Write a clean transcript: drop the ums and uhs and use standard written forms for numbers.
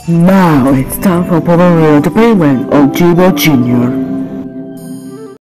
Now it's time for Power Reel Deployment of Jibo Jr.